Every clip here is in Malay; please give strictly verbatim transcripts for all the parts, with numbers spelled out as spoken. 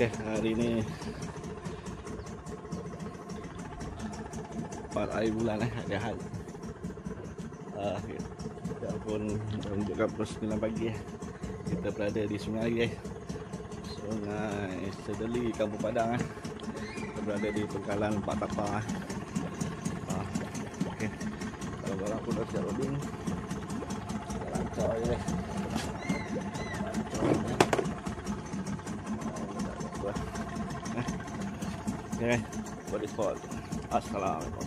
Okey, hari ni empat hari bulan eh, hari Ahad. Uh, kita pun menunjukkan pukul sembilan pagi eh. Kita berada di sungai guys. Sungai Sedeli, Kampung Padang eh. Kita berada di pengkalan Pak Tapah. Uh, Okey. Kalau barang pun dah siap loading. Kita lancar je guys. Okay, body spot. Assalamualaikum.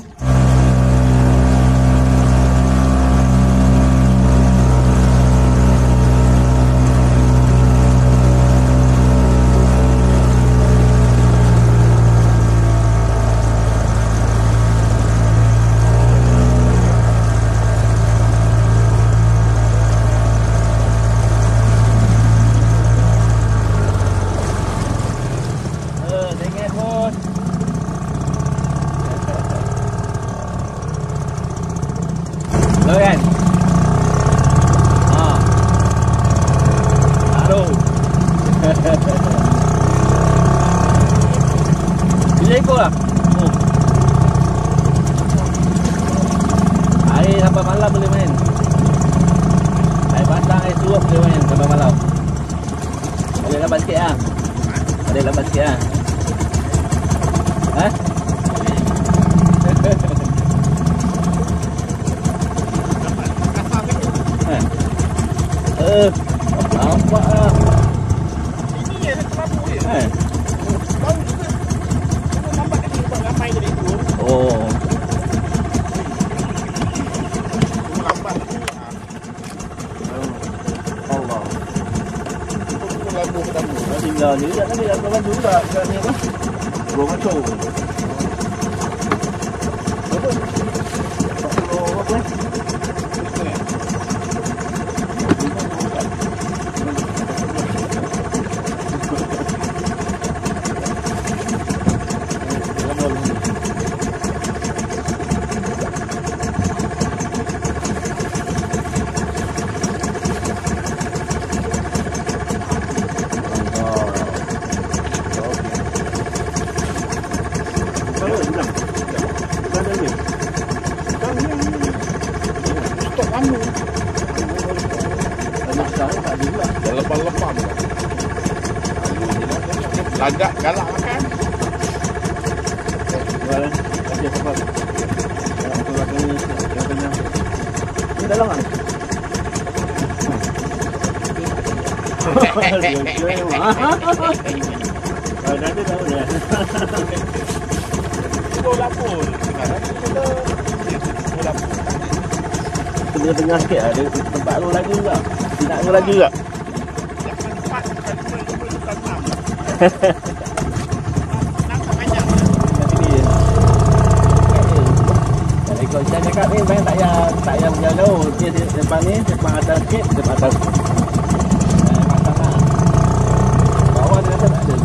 Lo kan? Haa Aduh Bila ikut lah oh. Air sampai malam boleh main. Air pasang, air surup boleh main sampai malam. Boleh lambat sikit lah. Boleh lambat sikit lah. Ha? Eh, nampak lah. Ini je terlalu je. Eh. Tahu juga. Kita nampak tadi buat ramai tadi tu. Oh. Lambat. Allah. Itu lagu pertama. Dah tinggal ni. Sekejap tadi dah kawan juga. Sekarang ni apa? Burung macam. Apa? empat puluh apa eh? Stok kamu. Dah lepas-lepas pula. Lagak galak makan. Jualan. Kasih apa? Kalau tu lagi ni, yang kenyang. Ini dalam kan? Oh, dah ada dah ada. Bola pun. Sekarang kita bola pun. Tengah-tengah sikit ada tempat lu lagi juga. Tidak lu lagi juga. Jangan empat bukan dua, dua bukan enam. Nampak banyak. Jadi kalau saya cakap ni main tak payah tak payah jauh. Dia depan ni, depan atas sikit, depan atas. Eh, pasang lah. Bawah dia rasa tak ada.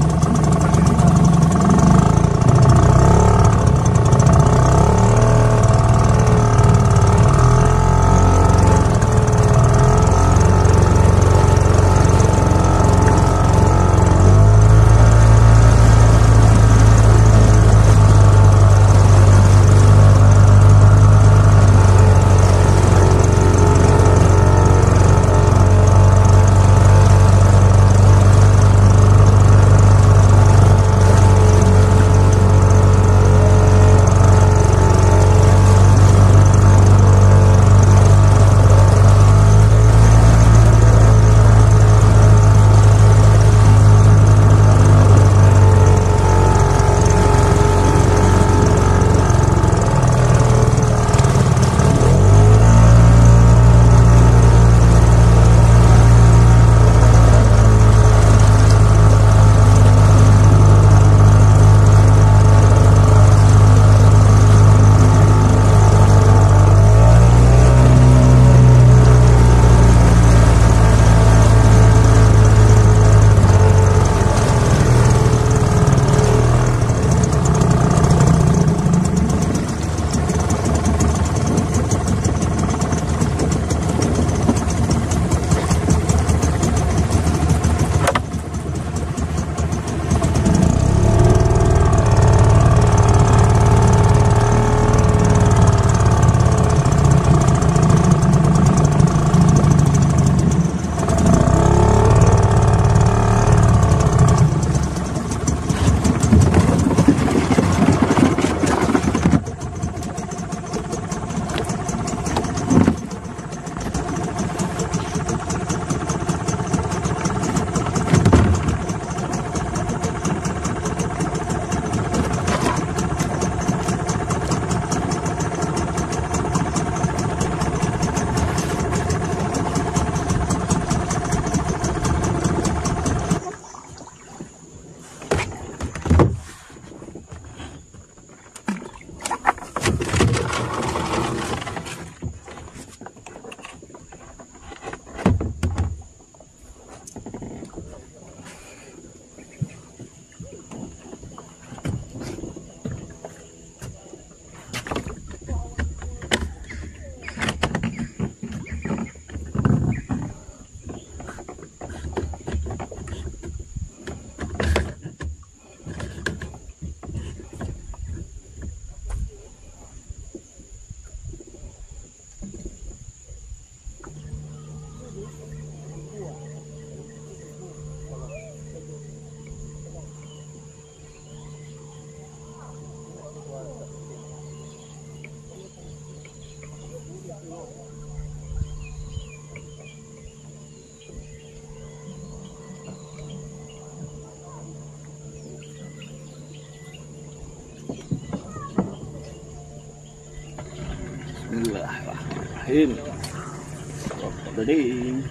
Bismillahirrahmanirrahim. Tadi.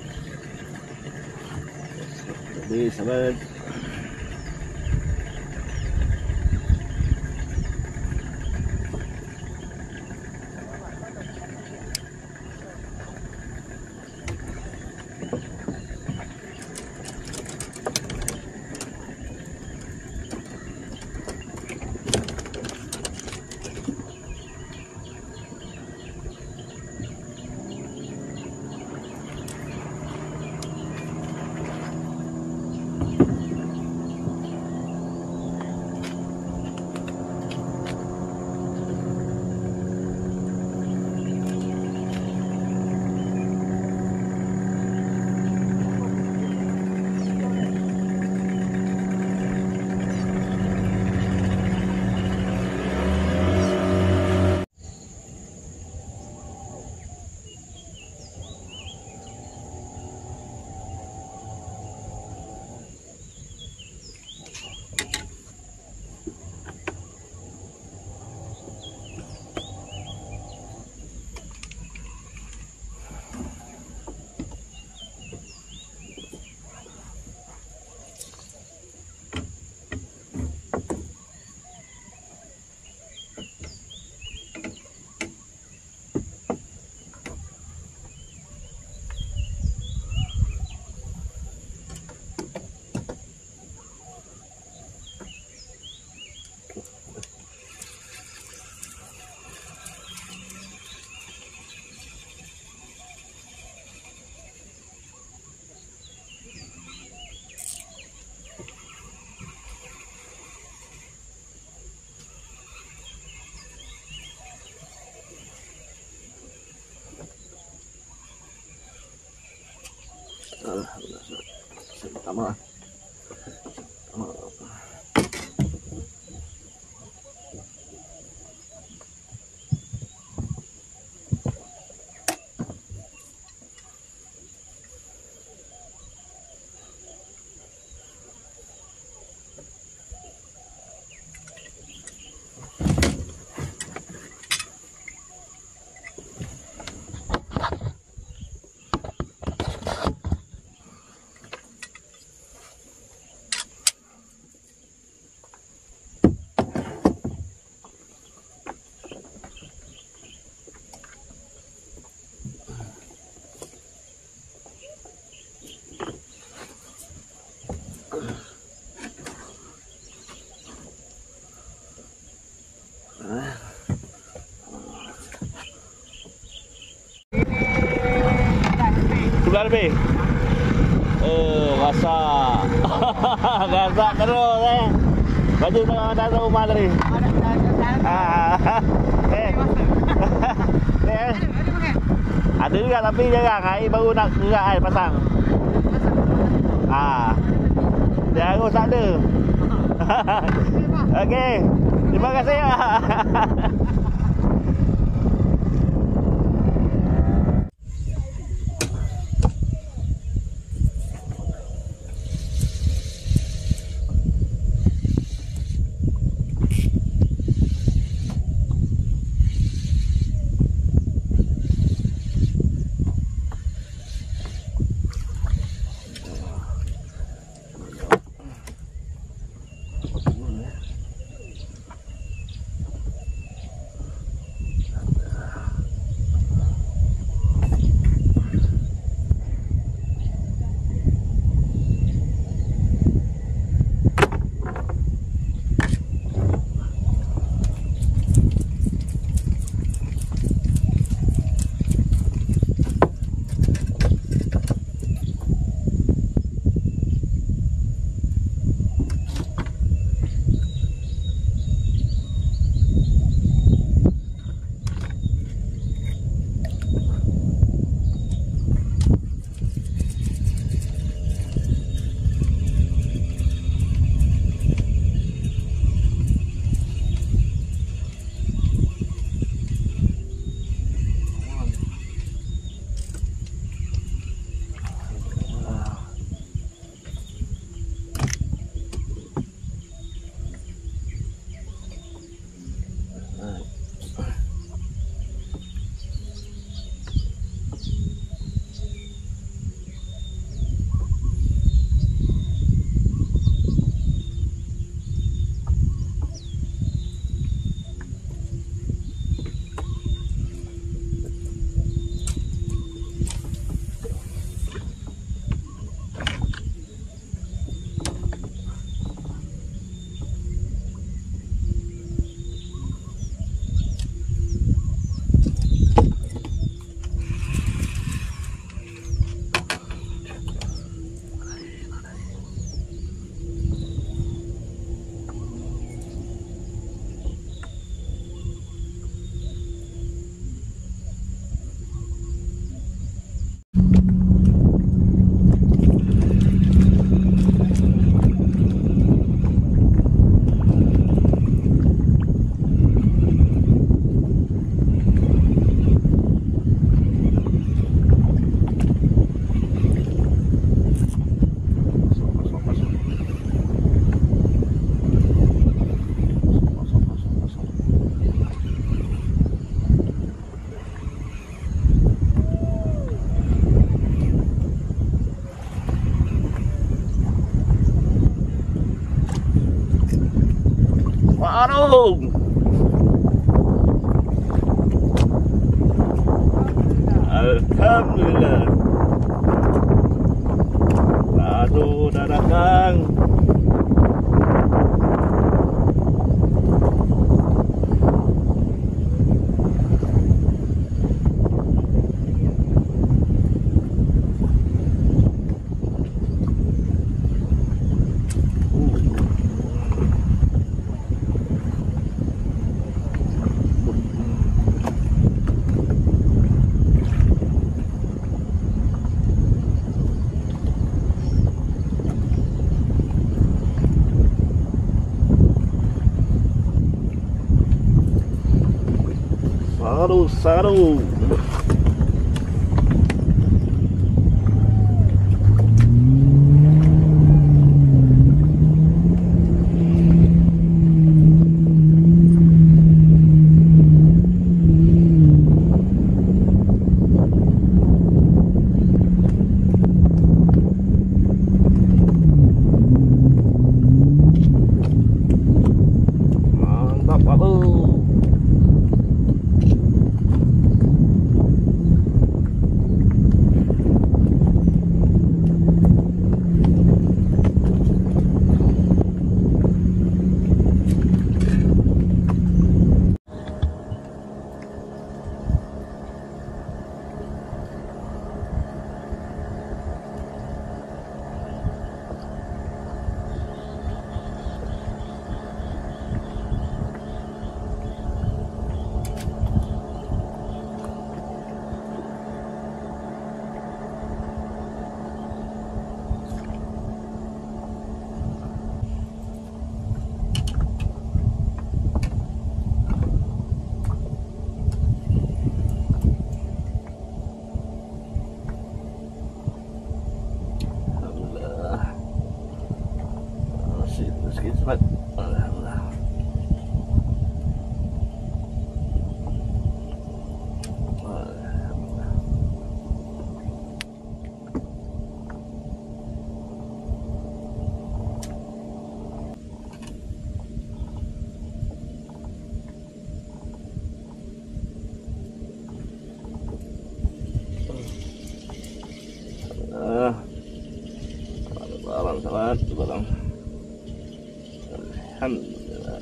Tadi sahabat. Alhamdulillah. Sama. Sama. Sebelah lebih. Eh, masak. Masak terus eh. Baju tengah datang rumah tadi. Ah. Eh. Eh. Ada juga tapi jarang. Air baru nak gerak air pasang. Ah. Dia harus ada. Okey. Terima kasih. Alhamdulillah. Aduh, dah datang. Saru, saru. Mantap, aduh. Sikit cepat. Alhamdulillah. Alhamdulillah. Ah. Barang salat, barang. Alhamdulillah.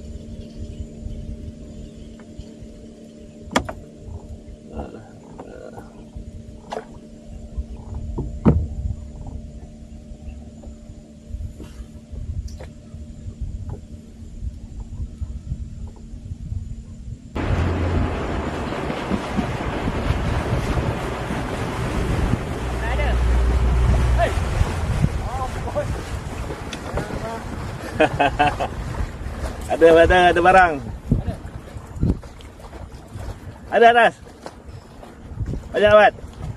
Ada, ada, ada barang. Ada atas. Banyak amat.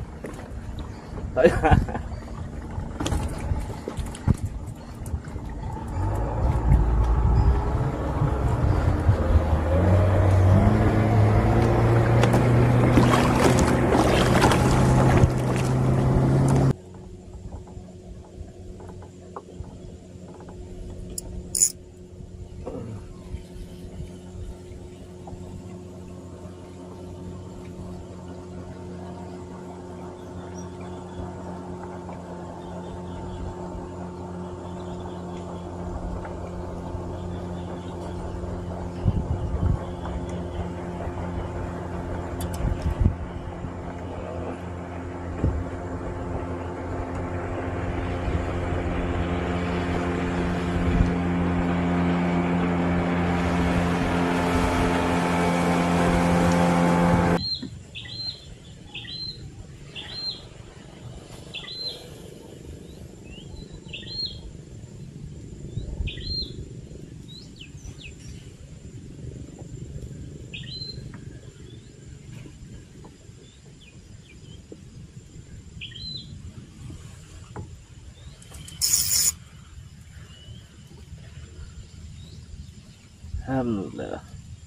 Alhamdulillah.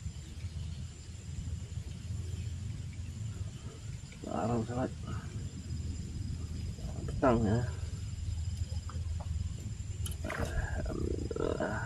Barang sangat petang ya. Alhamdulillah.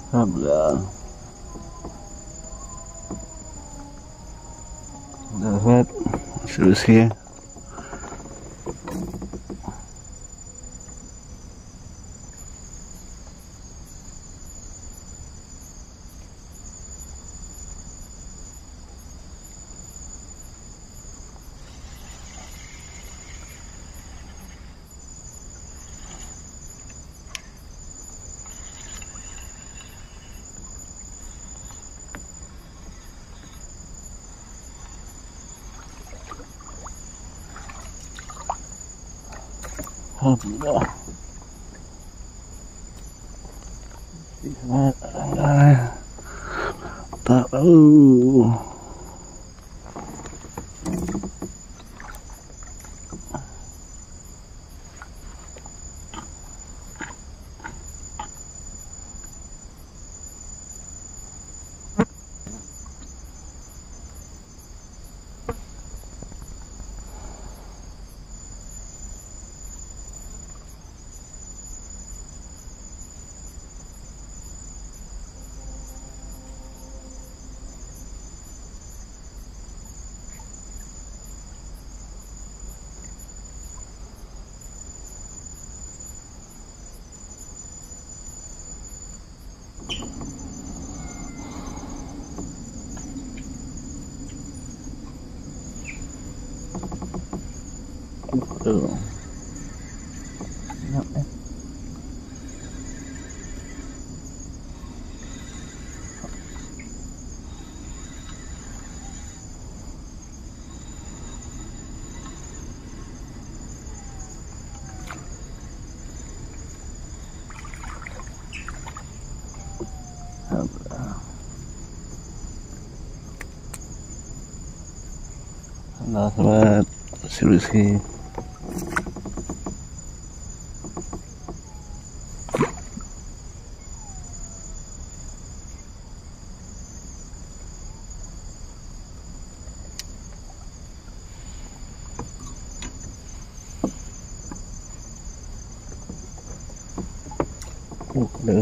Alhamdulillah. Dapat solusi. Alhamdulillah. Tak tahu. Tuh. Enak, eh. Allah sobat solusi. Oh, ada.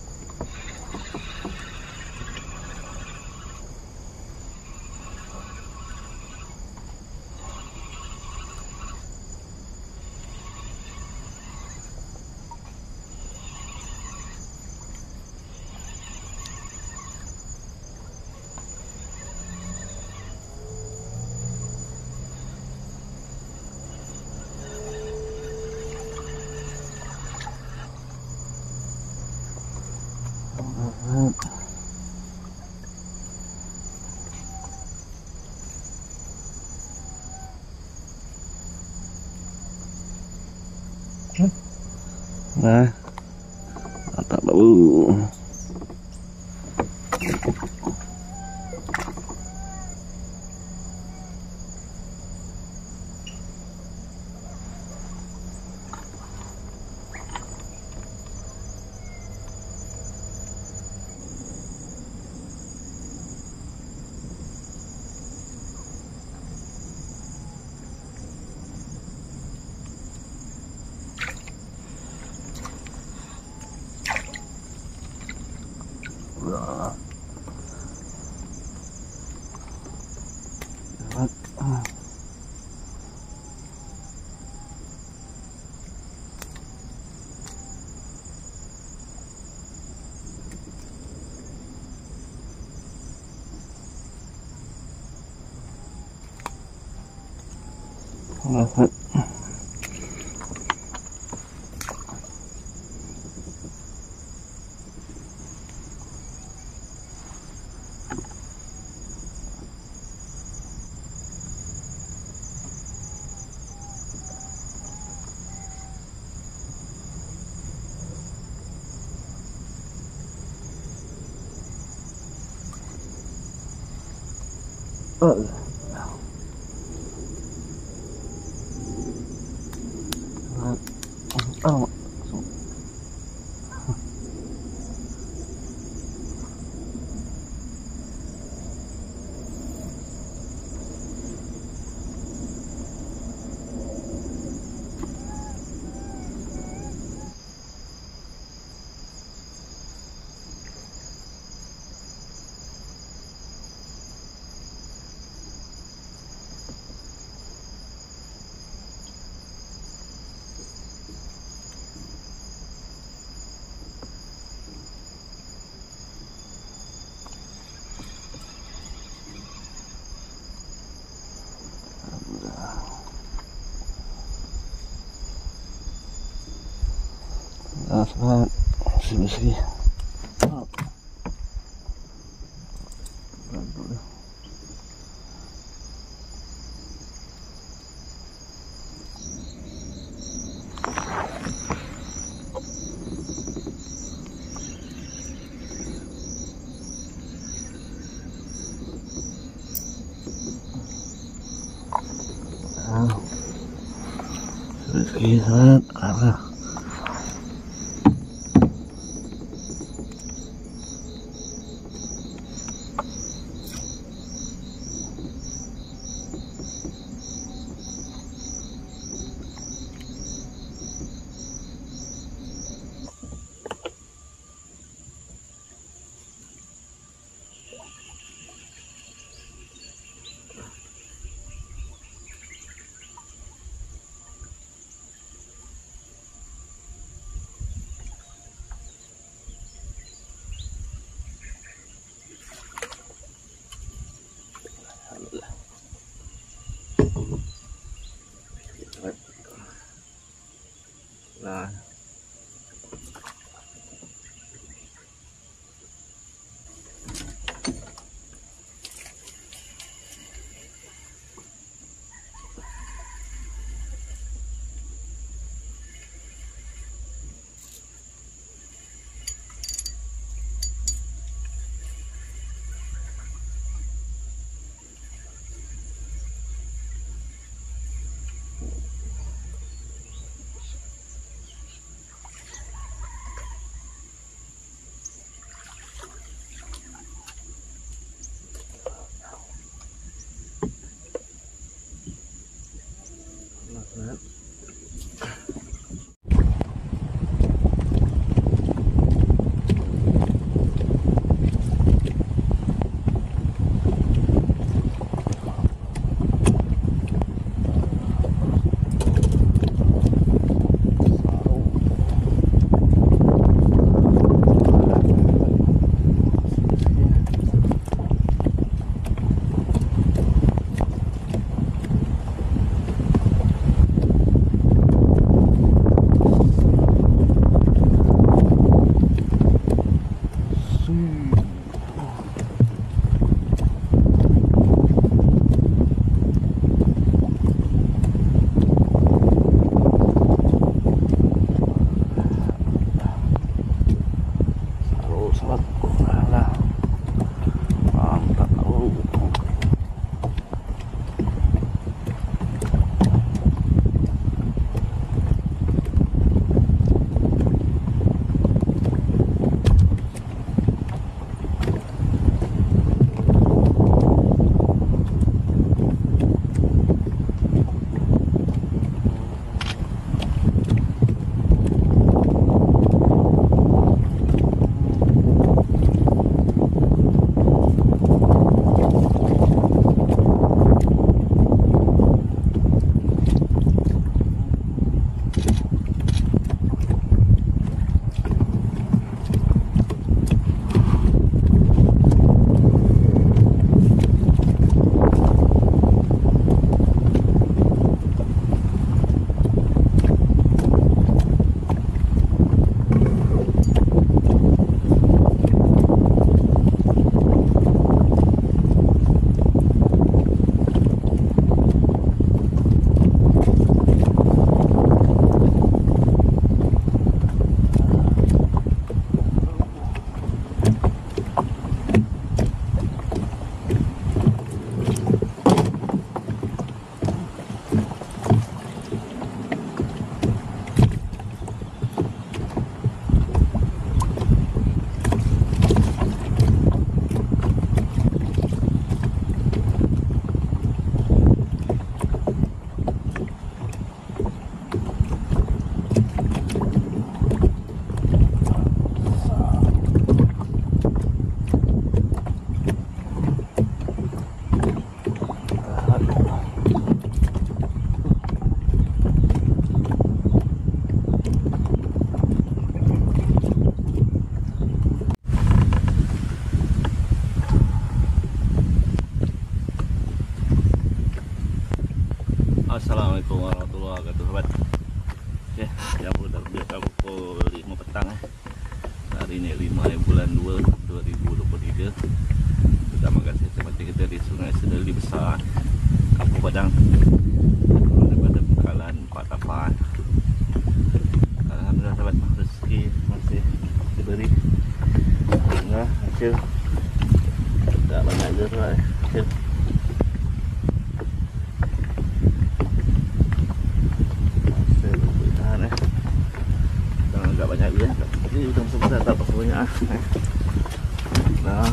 Nah, tak tahu. Dapat. Oh. Oh. sahabat, bersih-bersih. Rezeki sangat arah. Nah, Assalamualaikum warahmatullahi wabarakatuh, sobat. Oke, yang udah Dekat pukul lima petang eh. Hari ni lima bulan dua dua ribu dua puluh tiga. Pertama kali saya mati kita di Sungai Sedeli Besar, Kampung Padang, daripada Bengkalan Pak Tapan. Alhamdulillah sahabat, rezeki masih diberi. Alhamdulillah hasil tak banyak je sahabat, hasil. Hasil bertahan eh. Dan agak banyak je. Jadi udang besar tak pasal banyak ah. Nah.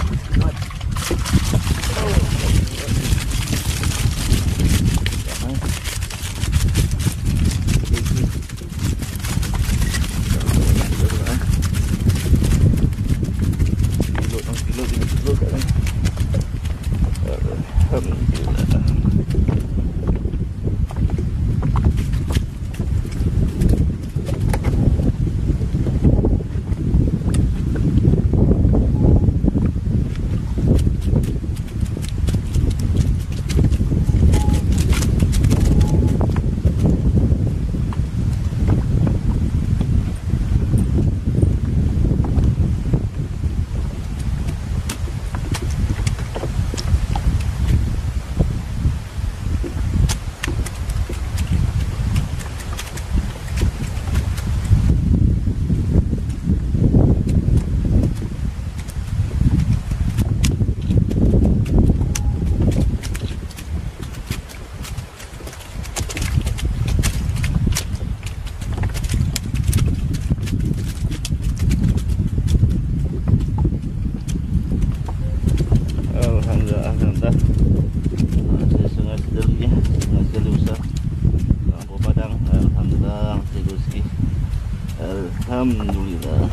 Alhamdulillah.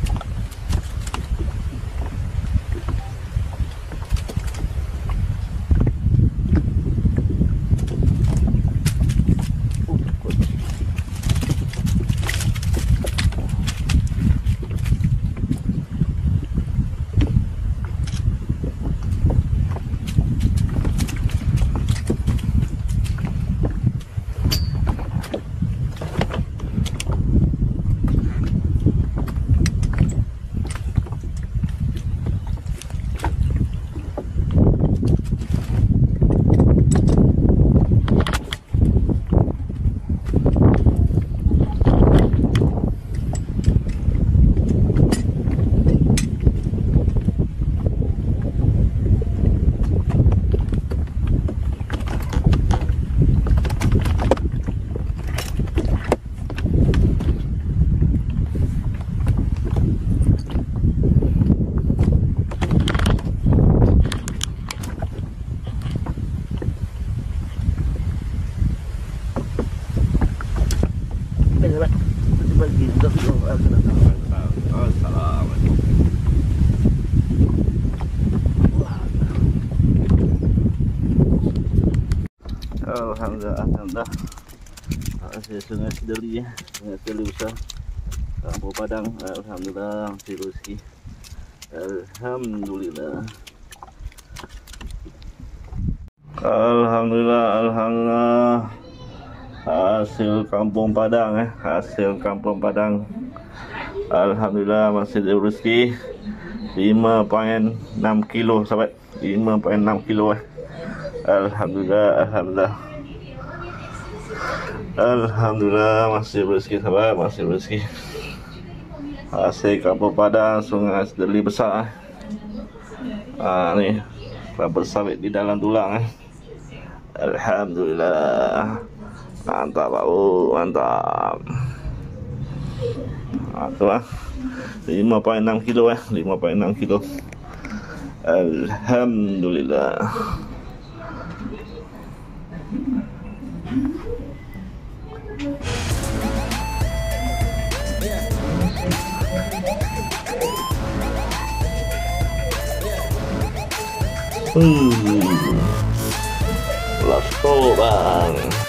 Alhamdulillah, alhamdulillah. Hasil Sungai Sedeli ya, Sungai Sedeli Besar, Kampung Padang. Alhamdulillah, hasil rezeki. Alhamdulillah. Alhamdulillah, alhamdulillah. Hasil Kampung Padang eh, hasil Kampung Padang. Alhamdulillah masih ada rezeki. lima koma enam kilo sahabat, lima koma enam kilo eh. Alhamdulillah, alhamdulillah. Alhamdulillah masih rezeki sahabat, masih rezeki. Hasil Kampung Padang, Sungai Sedeli Besar. Ah ni, kelapa sawit di dalam tulang eh. Alhamdulillah. Mantap bau, mantap. Ah tu ah. lima koma enam kilo eh, lima koma enam kilo. Alhamdulillah. Hmm. Let's go bang.